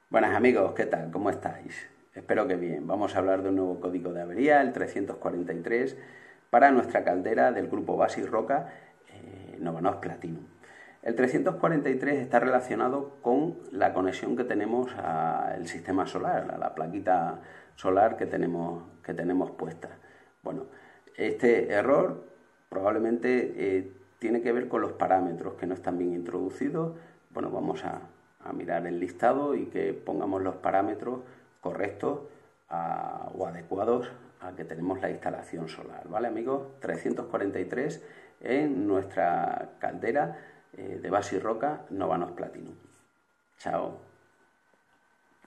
Buenas amigos, ¿qué tal? ¿Cómo estáis? Espero que bien. Vamos a hablar de un nuevo código de avería, el 343, para nuestra caldera del grupo Basic Roca Novanos Platinum. El 343 está relacionado con la conexión que tenemos al sistema solar, a la plaquita solar que tenemos puesta. Bueno, este error probablemente tiene que ver con los parámetros que no están bien introducidos. Bueno, vamos a mirar el listado y que pongamos los parámetros correctos o adecuados a que tenemos la instalación solar. ¿Vale, amigos? 343 en nuestra caldera de Basic Roca Novanos Platinum. Chao.